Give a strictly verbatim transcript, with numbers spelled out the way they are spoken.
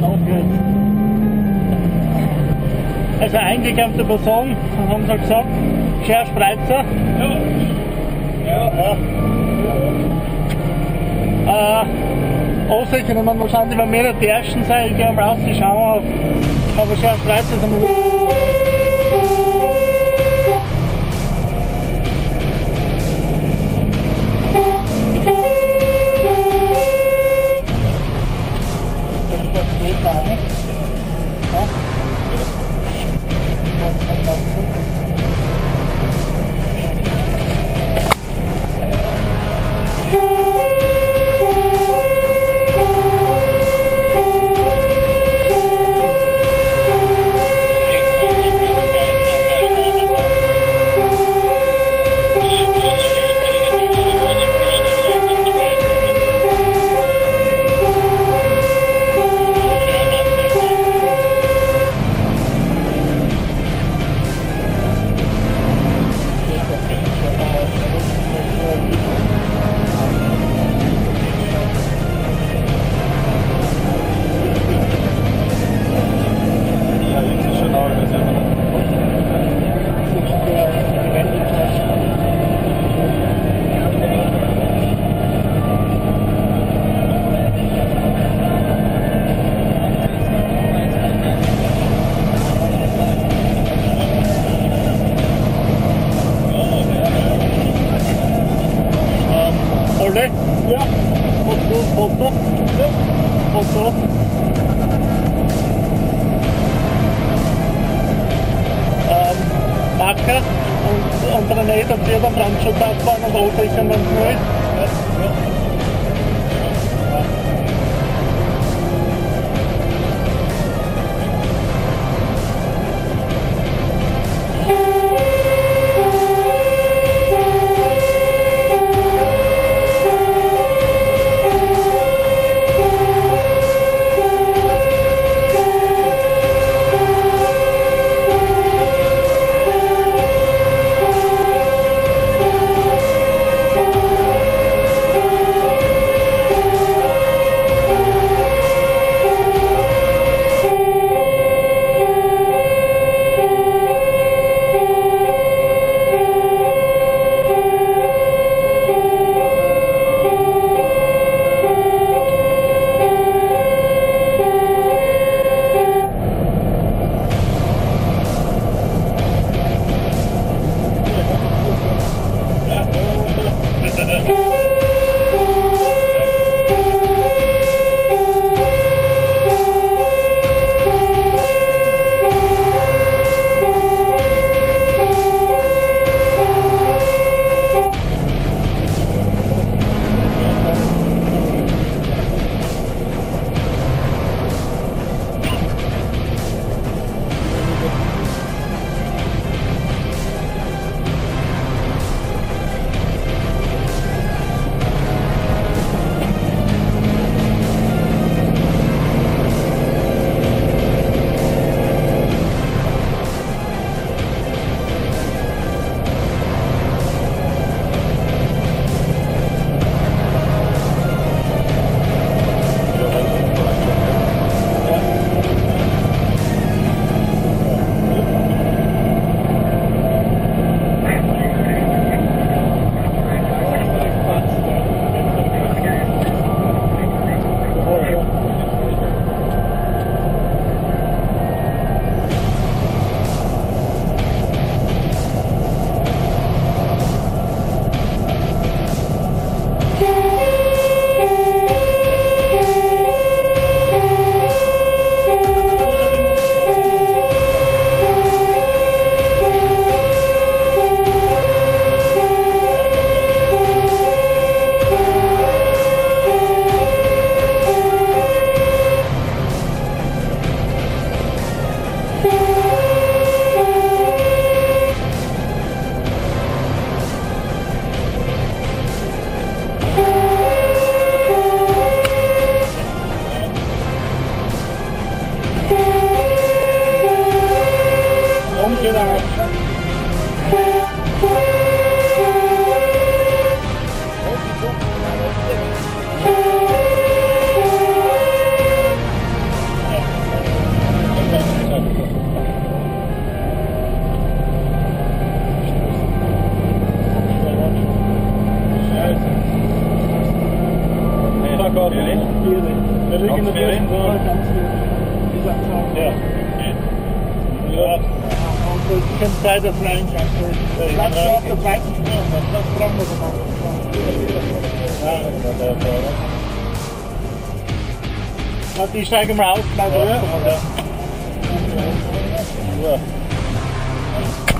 aufgehört. Also eingeklemmte Person, haben sie gesagt, Scherspreizer. Ja. Ja. Ja. Äh, Auswirkungen, ich meine, wahrscheinlich werden wir nicht die Ersten sein, ich gehe mal raus, die schauen auf. Aber Scherspreizer sind wir. Ja, Foto, Foto, ja, Foto. Ähm, Marker und unter der Nähe der Tür beim Brandschutz aufbauen und aufrichten, wenn es neu ist. Ja, ja. Ja. Ja. Dus geen tijd dat mijn laat ze op de buiten staan, dat is branden gemaakt. Ja, dat is wel. Laat die stijgen maar uit, maar wel. Ja.